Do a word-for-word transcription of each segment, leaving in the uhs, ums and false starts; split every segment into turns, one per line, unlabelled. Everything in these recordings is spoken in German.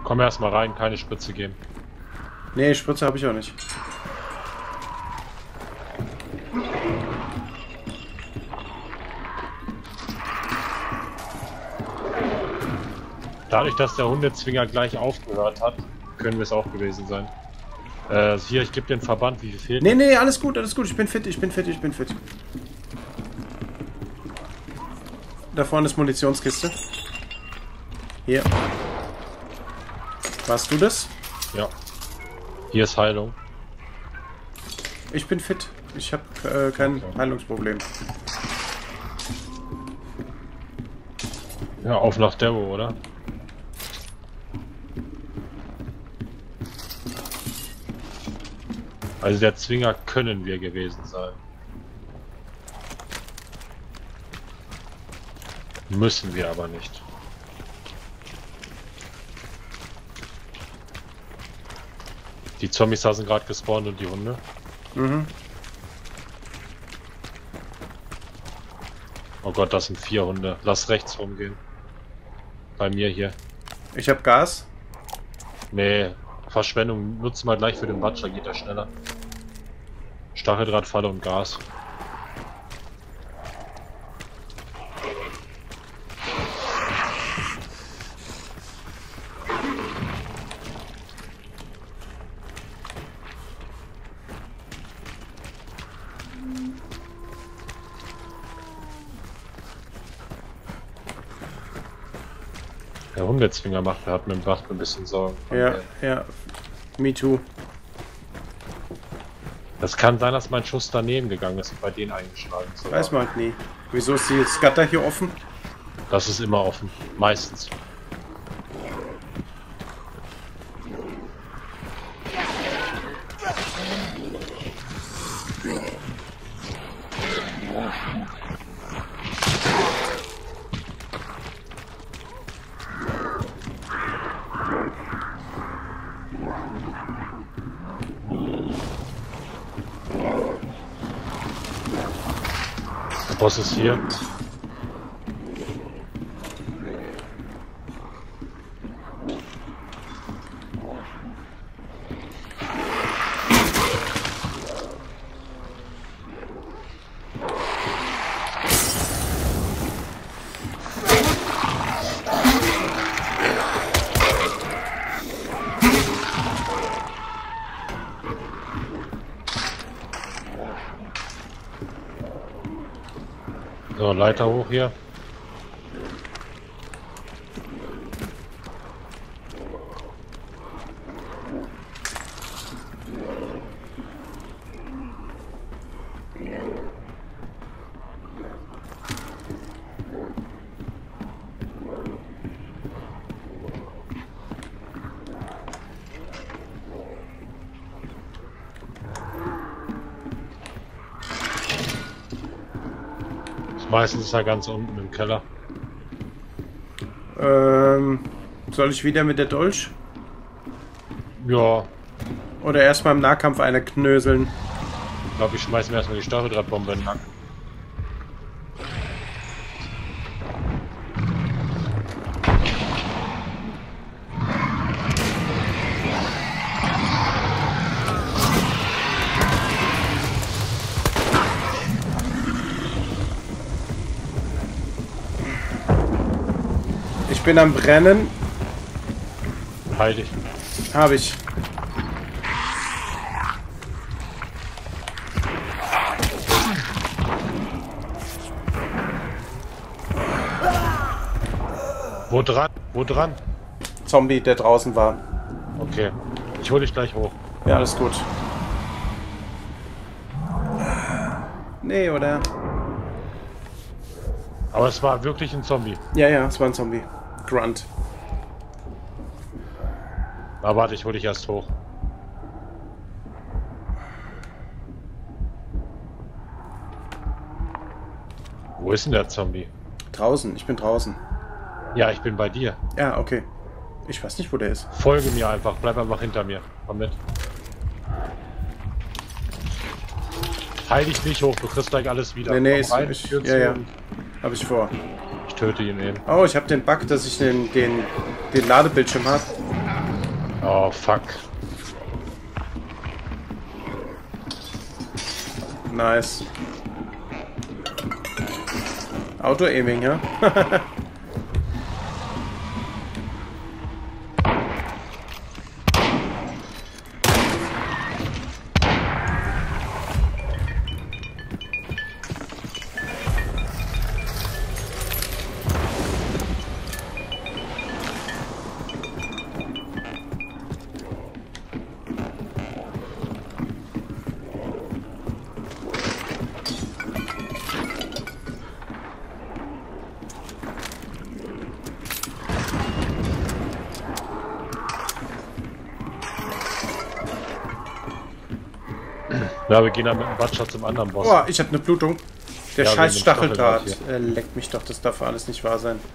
Komm erstmal rein, keine Spritze geben.
Nee, Spritze habe ich auch nicht.
Dadurch, dass der Hundezwinger gleich aufgehört hat, können wir es auch gewesen sein. Äh, hier, ich gebe den Verband, wie viel fehlt?
Nee, nee, alles gut, alles gut. Ich bin fit, ich bin fit, ich bin fit. Da vorne ist Munitionskiste. Hier. Warst du das?
Ja. Hier ist Heilung.
Ich bin fit. Ich habe äh, kein Heilungsproblem.
Ja, auf nach Devo, oder? Also der Zwinger können wir gewesen sein. Müssen wir aber nicht. Die Zombies da sind gerade gespawnt und die Hunde.
Mhm.
Oh Gott, das sind vier Hunde. Lass rechts rumgehen. Bei mir hier.
Ich habe Gas.
Nee, Verschwendung. Nutzen wir gleich für den Butcher, geht das schneller. Stacheldrahtfalle und Gas. Der Hundezwinger macht, der hat mir macht mir ein bisschen Sorgen.
Ja, ja. Me too.
Das kann sein, dass mein Schuss daneben gegangen ist und bei denen eingeschlagen ist.
Weiß man halt nie. Wieso ist die Scatter hier offen?
Das ist immer offen. Meistens. Der Boss ist hier. So, Leiter hoch hier. Meistens ist er ganz unten im Keller.
Ähm, soll ich wieder mit der Dolch?
Ja,
Oder erstmal im Nahkampf eine knöseln?
ich glaube, ich schmeiß mir erstmal die Stacheldrahtbombe in den Nacken.
Ich bin am Brennen.
Heil dich.
Habe ich.
Wo dran? Wo dran?
Zombie, der draußen war.
Okay. Ich hole dich gleich hoch.
Ja, alles gut. Nee, oder?
Aber es war wirklich ein Zombie.
Ja, ja, es war ein Zombie. Grunt.
Na warte, ich hole dich erst hoch. Wo ist denn der Zombie?
Draußen, ich bin draußen.
Ja, ich bin bei dir.
Ja, okay. Ich weiß nicht, wo der ist.
Folge mir einfach, bleib einfach hinter mir. Komm mit. Heil dich nicht hoch, du kriegst gleich alles wieder.
Nee, nee,
Komm
ist,
rein,
ich,
Tür
ja,
zu
ja.
und
Habe ich vor.
ich töte ihn eben.
Oh, ich habe den Bug, dass ich den, den, den Ladebildschirm habe.
Oh, fuck.
Nice. Auto-Aiming, ja?
Ja, wir gehen dann mit dem Batscher zum anderen Boss.
Boah, ich hab eine Blutung. Der
Ja,
scheiß
wegen dem
Stacheldraht.
Stacheldraht
Äh, leckt mich doch, das darf alles nicht wahr sein.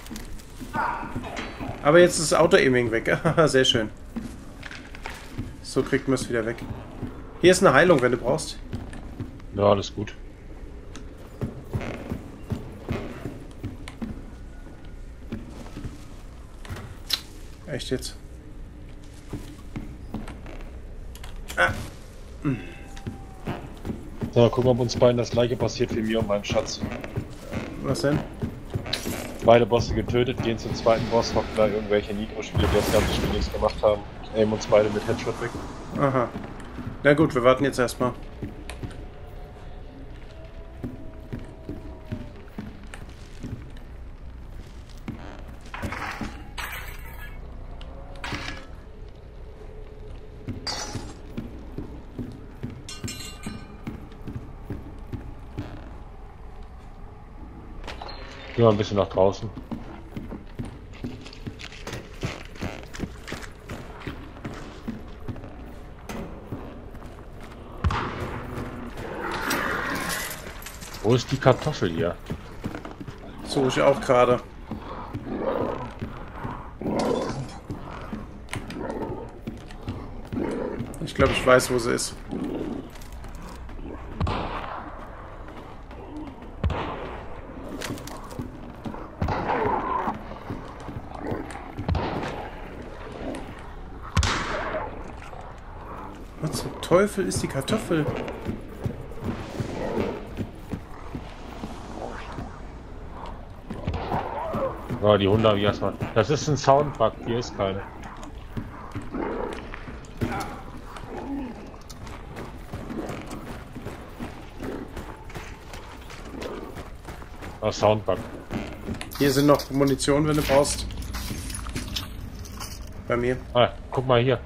Aber jetzt ist das Auto-Aiming weg. Sehr schön. So kriegt man es wieder weg. Hier ist eine Heilung, wenn du brauchst.
Ja, alles gut.
Echt jetzt? Ah.
So, mal gucken, ob uns beiden das gleiche passiert wie mir und meinem Schatz.
Was denn?
Beide Bosse getötet, gehen zum zweiten Boss, hocken da irgendwelche Nitro-Spiele, die das ganze Spiel nichts gemacht haben. Aimen uns beide mit Headshot weg.
Aha. Na gut, wir warten jetzt erstmal.
Gehen wir ein bisschen nach draußen. Wo ist die Kartoffel hier?
Suche ich auch gerade. Ich glaube, ich weiß, wo sie ist. Was zum Teufel ist die Kartoffel?
Ja, die Hunde habe ich erstmal. Das ist ein Soundbug, hier ist keine. Ah, Soundbug.
Hier sind noch Munition, wenn du brauchst. Bei mir.
Ah, guck mal hier.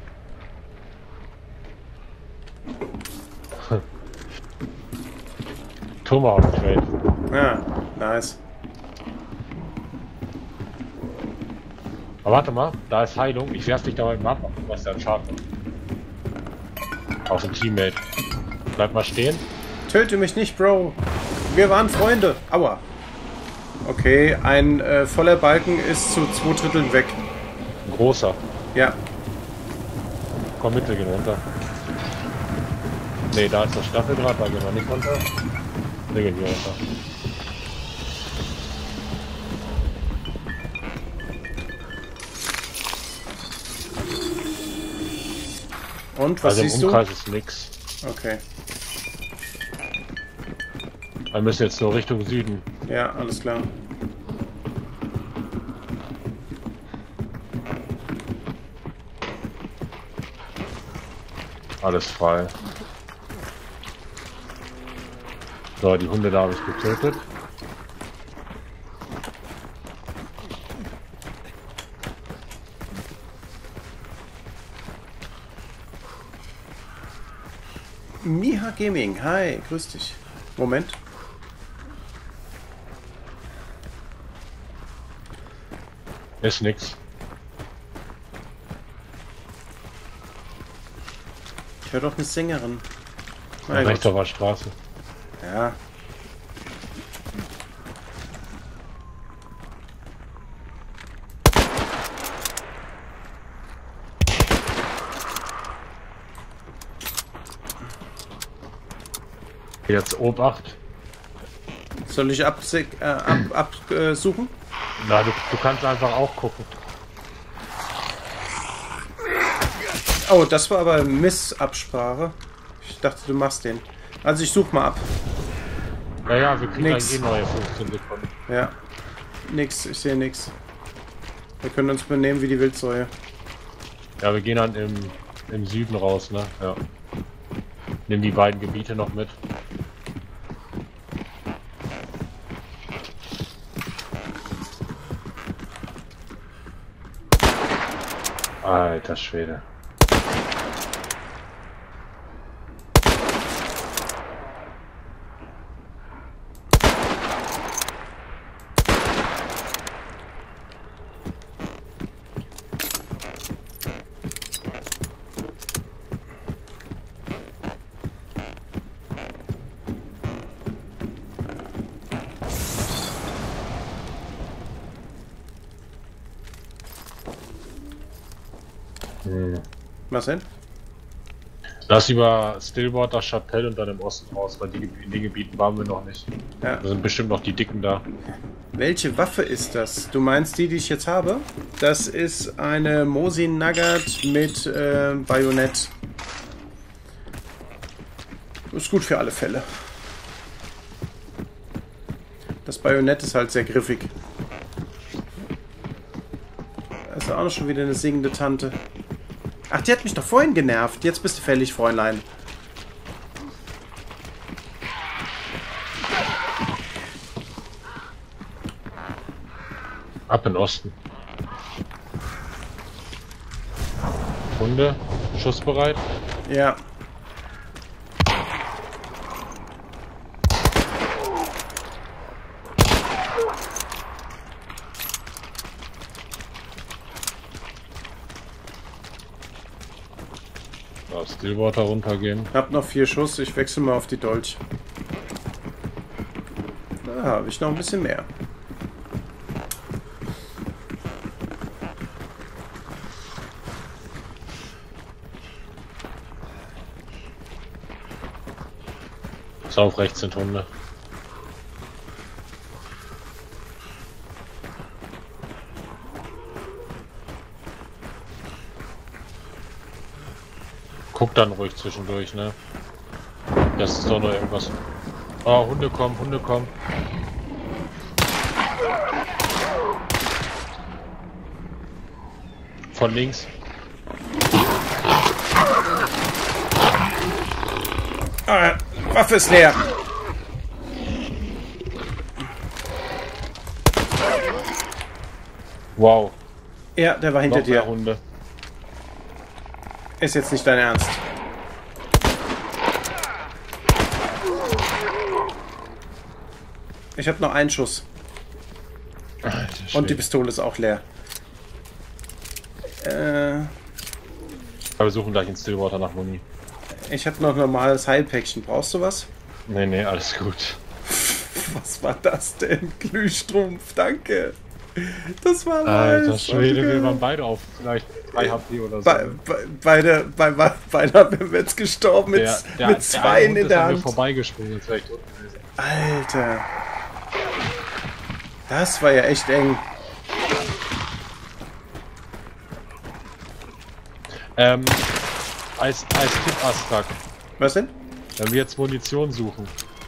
Tomahawk Trade.
Ja, nice.
Aber warte mal, da ist Heilung. Ich werf dich dabei mal ab, was der Schaden macht. Auf ein Teammate. Bleib mal stehen.
Töte mich nicht, Bro. Wir waren Freunde. Aua. Okay, ein äh, voller Balken ist zu zwei Dritteln weg.
Ein großer.
Ja.
Komm mit, wir gehen runter. Ne, da ist das Staffeldraht, da gehen wir nicht runter. Wir gehen hier runter.
Und, was
also
siehst
im
du?
Umkreis ist nix.
Okay.
Wir müssen jetzt nur Richtung Süden.
Ja, alles klar.
Alles frei. So, die Hunde da habe ich getötet.
Miha Gaming, hi, grüß dich. Moment.
Ist nix.
Ich höre doch eine Sängerin. Na
Rechts
gut.
auf der Straße.
Ja.
Jetzt Obacht.
Soll ich absuchen? Äh, ab, ab, äh, suchen?
Na, du, du kannst einfach auch gucken.
Oh, das war aber Missabsprache. Ich dachte, du machst den. Also ich such mal ab.
Ja, ja, wir kriegen
Nix.
eigentlich eh neue fünfzehn Sekunden.
Ja. Nix, ich sehe nix. Wir können uns benehmen wie die Wildsäue.
Ja, wir gehen dann im, im Süden raus, ne? Ja. Nimm die beiden Gebiete noch mit. Alter Schwede. Hm.
Was denn?
Lass lieber Stillwater, Chapelle und dann im Osten raus, weil die, in den Gebieten waren wir noch nicht.
Ja.
Da sind bestimmt noch die Dicken da.
Welche Waffe ist das? Du meinst die, die ich jetzt habe? Das ist eine Mosin Nugget mit äh, Bajonett. Ist gut für alle Fälle. Das Bajonett ist halt sehr griffig. Da ist auch noch schon wieder eine singende Tante. Ach, die hat mich doch vorhin genervt. Jetzt bist du fällig, Fräulein.
Ab in den Osten. Hunde, schussbereit.
Ja.
Auf Stillwater runtergehen.
Hab noch vier Schuss. Ich wechsle mal auf die Dolch. Da habe ich noch ein bisschen mehr.
So, auf rechts sind Hunde. Guck dann ruhig zwischendurch, ne? Das ist doch nur irgendwas. Oh, Hunde kommen, Hunde kommen. Von links.
Ah, Waffe ist leer.
Wow.
Ja, der war hinter
Noch mehr
dir.
Hunde.
Ist jetzt nicht dein Ernst. Ich habe noch einen Schuss.
Alter
Und die
Schwede.
Pistole ist auch leer. Äh,
Aber wir suchen gleich in Stillwater nach Muni.
ich habe noch normales Heilpäckchen. Brauchst du was?
Nee, nee, alles gut.
Was war das denn? Glühstrumpf, danke. Das war
Alter
nice.
Schwede,
Danke.
wir waren beide auf vielleicht drei H P oder so.
Be be beide, bei, bei, beinahe wären wir jetzt gestorben mit,
der, der,
mit
der
zwei
eine
in
Hund
der
ist an mir
Hand.
vorbeigesprungen, jetzt wäre ich tot gewesen.
Alter. Das war ja echt eng.
Ähm, als, als Tipp, Astak,
Was denn?
wenn wir jetzt Munition suchen,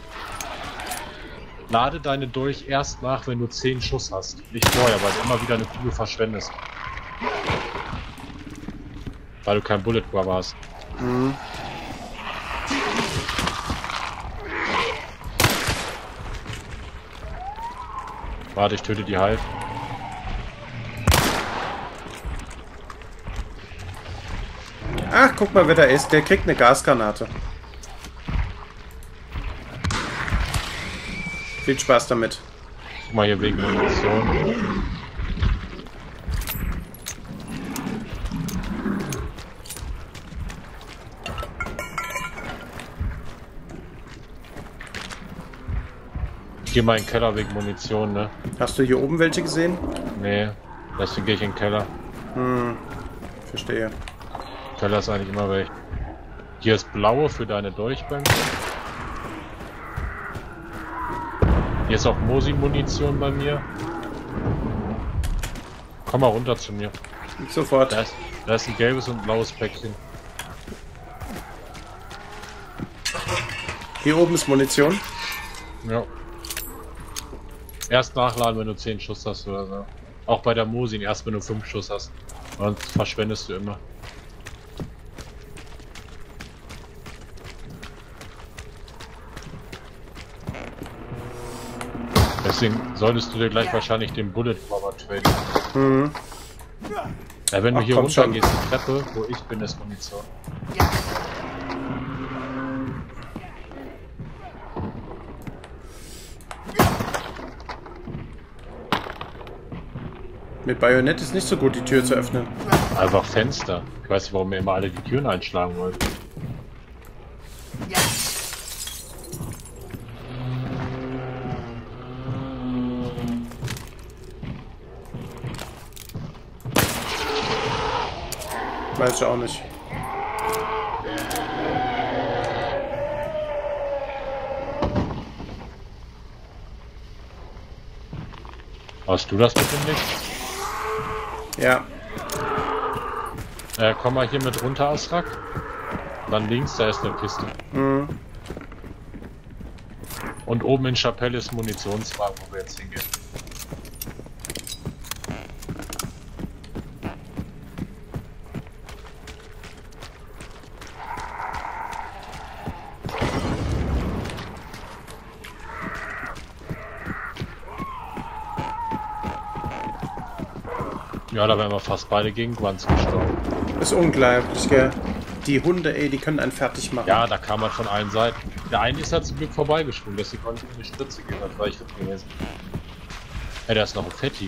lade deine Dolch erst nach, wenn du zehn Schuss hast. Nicht vorher, weil du immer wieder eine Kugel verschwendest. Weil du kein Bullet Grubber hast.
Mhm.
Warte, ich töte die halt.
Ach, guck mal, wer da ist. Der kriegt eine Gasgranate. Viel Spaß damit.
Guck mal hier wegen Munition. Ich geh mal in den Keller wegen Munition, ne?
Hast du hier oben welche gesehen?
Nee, deswegen gehe ich in den Keller.
Hm, verstehe.
Keller ist eigentlich immer weg. Hier ist blaue für deine Dolch bei mir. Hier ist auch Mosin-Munition bei mir. Komm mal runter zu mir.
Sofort.
Da ist, da ist ein gelbes und ein blaues Päckchen.
Hier oben ist Munition.
Ja. Erst nachladen, wenn du zehn Schuss hast oder so. Auch bei der Mosin, erst wenn du fünf Schuss hast. Sonst verschwendest du immer. Deswegen solltest du dir gleich wahrscheinlich den Bullet Bomber traden.
Mhm.
Ja, wenn du
Ach,
hier
komm
runter
schon.
gehst, die Treppe, wo ich bin, ist Munition.
Mit Bajonett ist nicht so gut, die Tür zu öffnen.
Einfach Fenster. Ich weiß nicht, warum mir immer alle die Türen einschlagen wollen.
Weiß ich auch nicht.
Hast du das bitte nicht?
Ja.
Äh, komm mal hier mit runter, Asrak. Dann links, da ist eine Kiste.
Mhm.
Und oben in Chapelle ist Munitionswagen, wo wir jetzt hingehen. Ja, da wären wir fast beide gegen Guans gestorben.
Ist unglaublich, gell? Die Hunde, ey, die können einen fertig machen.
Ja, da kam man von allen Seiten. Der eine ist ja zum Glück vorbeigesprungen, deswegen konnte ich mir eine Spritze geben, das war ich drin gewesen. Ja, der ist noch ein Fetti.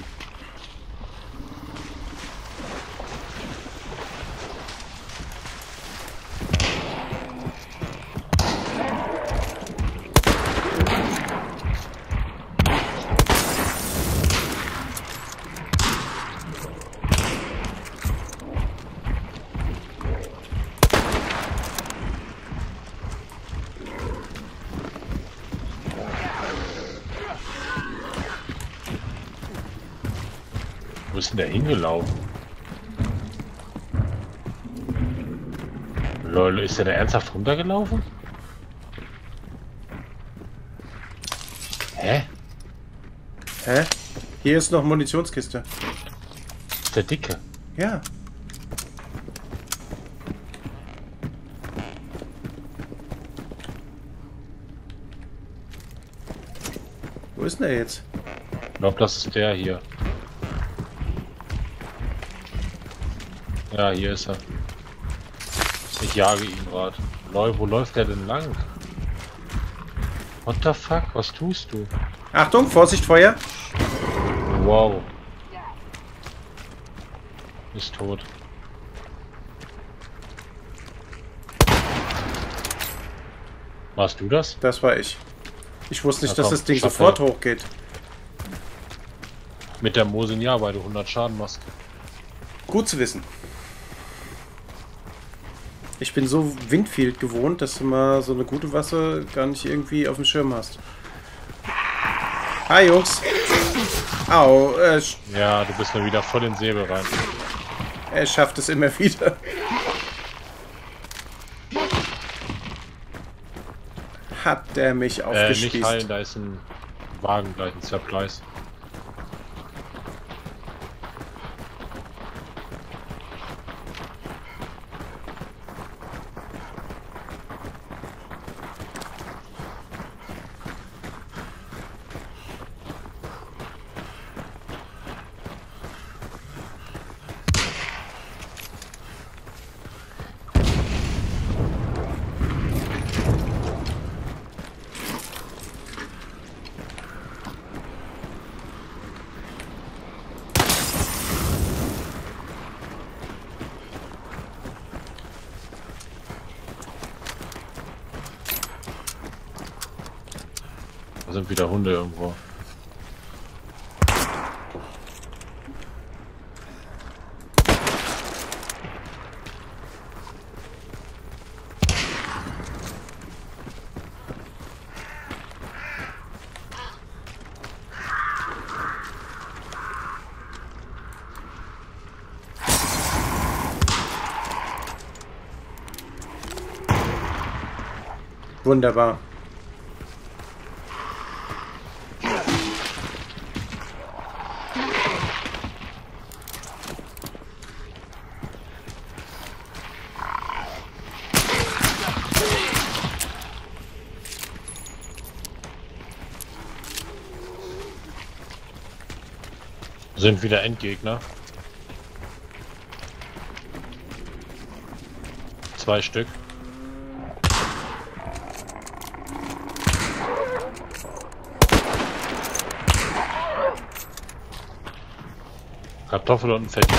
Wo ist denn der hingelaufen? Lol, ist der da ernsthaft runtergelaufen? Hä?
Hä? Hier ist noch Munitionskiste.
Ist der Dicke?
Ja. Wo ist denn der jetzt?
Ich glaube, das ist der hier. Ja, hier ist er. Ich jage ihn gerade. Lol, wo läuft der denn lang? What the fuck? Was tust du?
Achtung, Vorsicht, Feuer.
Wow. Ist tot. Warst du das?
Das war ich. Ich wusste nicht,
Ja,
dass
komm,
das Ding
schaff
sofort
her.
hochgeht.
Mit der Mosin ja, weil du hundert Schaden machst.
Gut zu wissen. Ich bin so Windfield gewohnt, dass du mal so eine gute Waffe gar nicht irgendwie auf dem Schirm hast. Hi, Jungs. Au, äh, sch-
Ja, du bist mir wieder voll in den Säbel rein.
er schafft es immer wieder. Hat der mich
Äh, nicht
aufgespießt.
heilen, da ist ein Wagen gleich, ein Zerpleis. Da sind wieder Hunde irgendwo.
Wunderbar.
Sind wieder Endgegner. Zwei Stück. Kartoffel und ein Fettchen.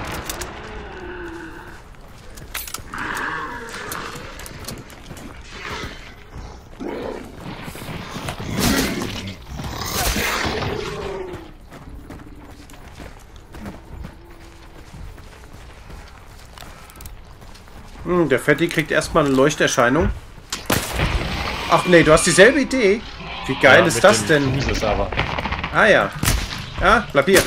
Hm, der Fetti kriegt erstmal eine Leuchterscheinung. Ach nee, du hast dieselbe Idee. Wie geil
Ja,
ist das denn?
Fußes aber.
Ah ja. Ja, bleib hier.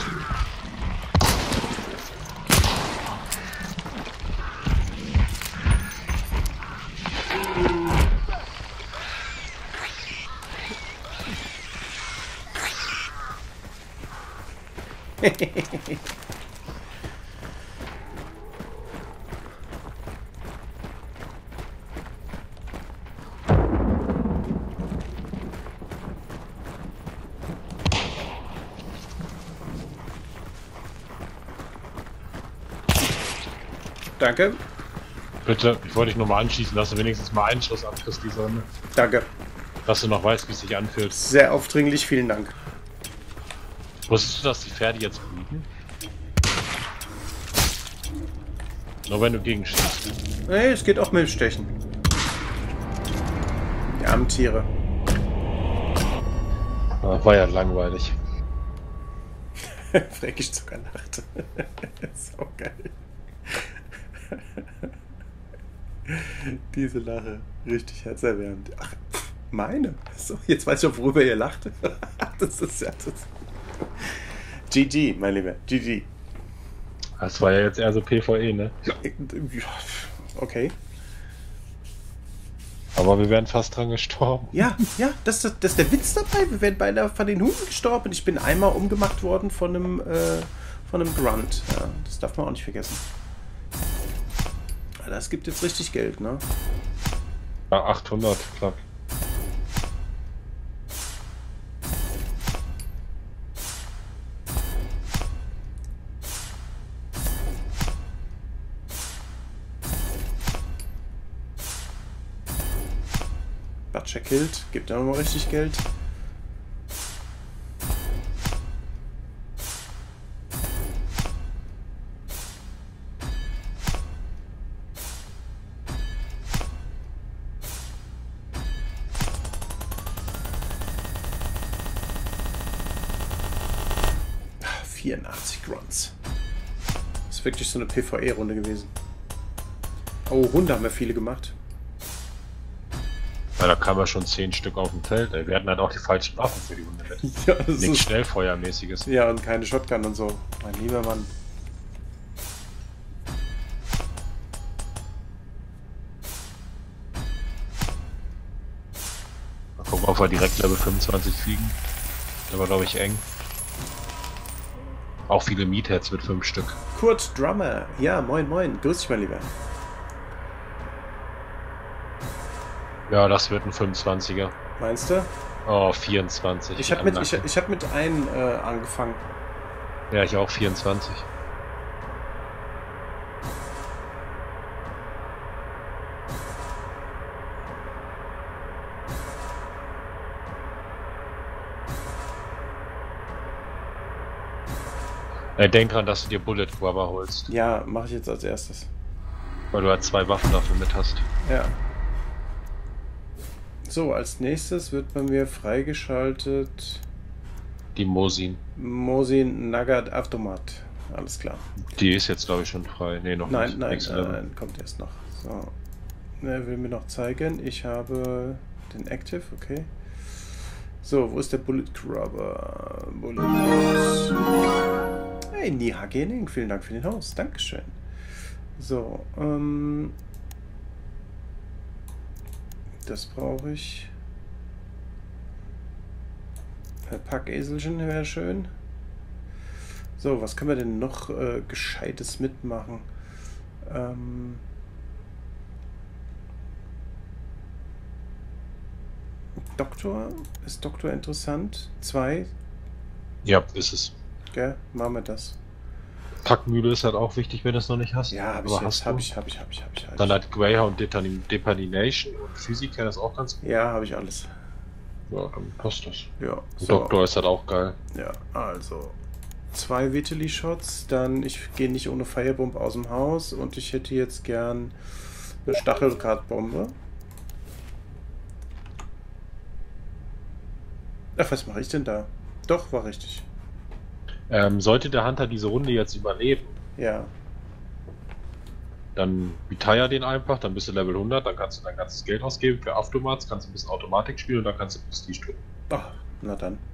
Danke.
Bitte, ich wollte dich nur mal anschießen, dass du wenigstens mal einen Schuss abkriegst, die Sonne.
Danke.
Dass du noch weißt, wie es sich anfühlt.
Sehr aufdringlich, vielen Dank.
Wusstest du, dass die Pferde jetzt bluten? Nur wenn du gegenschießt.
Nee, es geht auch mit dem Stechen. Die armen Tiere.
Ah, war ja langweilig.
Fränkisch sogar lacht. So geil. Diese Lache. Richtig herzerwärmend. Ach, meine. So, jetzt weiß ich auch, worüber ihr lacht. Das ist ja das. G G, mein Lieber. G G.
Das war ja jetzt eher so PvE, ne?
Ja, okay.
Aber wir wären fast dran gestorben.
Ja, ja, das, das, das ist der Witz dabei. Wir wären beinahe von den Hunden gestorben. Ich bin einmal umgemacht worden von einem, äh, von einem Grunt. Ja, das darf man auch nicht vergessen. Das gibt jetzt richtig Geld, ne?
Ja, achthundert, klar.
Butcher killt, gibt ja nochmal richtig Geld. vierundachtzig Grunts. Das ist wirklich so eine PvE-Runde gewesen. Oh, Hunde haben wir viele gemacht.
Ja, da kamen ja schon zehn Stück auf dem Feld. Ey. Wir hatten halt auch die falschen Waffen für die Hunde mit.
Ja, das
Nichts
ist
Schnellfeuermäßiges.
ja, und keine Shotgun und so. Mein lieber Mann.
Mal gucken, ob wir direkt Level fünfundzwanzig fliegen. Der war, glaube ich, eng. Auch viele Meatheads mit fünf Stück.
Kurt Drummer. Ja, moin, moin. Grüß dich, mein Lieber.
Ja, das wird ein fünfundzwanziger.
Meinst du?
Oh, vierundzwanzig.
Ich habe mit, ich, ich hab mit einem äh, angefangen.
Ja, ich auch vierundzwanzig. Äh, denk dran, dass du dir Bullet Grubber holst.
Ja, mache ich jetzt als erstes.
Weil du halt zwei Waffen dafür mit hast.
Ja. So, als nächstes wird bei mir freigeschaltet
Die Mosin.
Mosin Nugget Automat. Alles klar.
Die ist jetzt, glaube ich, schon frei. Nee, noch
Nein,
nicht.
nein,
Nächste
nein,
Level.
nein, kommt erst noch. So. Er will mir noch zeigen. Ich habe den Active, okay. So, wo ist der Bullet Grubber? Bullet Box. Hey, Niha Gaming, vielen Dank für den Host. Dankeschön. So, ähm. Das brauche ich. Packeselchen wäre schön. So, was können wir denn noch äh, Gescheites mitmachen? Ähm. Doktor? Ist Doktor interessant? Zwei?
Ja, ist es.
gell? Machen wir das.
Kackmühle ist halt auch wichtig, wenn du es noch nicht hast.
Ja, hab ich
Aber
jetzt.
hast
Hab
du?
ich, hab ich, hab ich, hab ich. Hab
Dann
ich.
halt Greyhound Determin- Determination und Physiker ist auch ganz gut.
Ja, habe ich alles.
Ja, dann passt das.
Ja,
Und
so.
Doktor ist halt auch geil.
Ja, also. Zwei Vitali-Shots, dann ich gehe nicht ohne Firebomb aus dem Haus und ich hätte jetzt gern eine Stacheldrahtbombe. Ach, was mache ich denn da? Doch, war richtig.
Ähm, sollte der Hunter diese Runde jetzt überleben,
Ja.
dann retire den einfach, dann bist du Level hundert, dann kannst du dein ganzes Geld ausgeben für Automats, kannst du ein bisschen Automatik spielen und dann kannst du Prestige drücken.
Ach, na dann.